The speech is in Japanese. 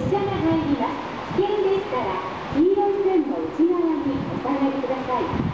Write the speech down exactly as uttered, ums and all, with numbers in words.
車が入ります。危険でしたら黄色い線の内側にお下がりください。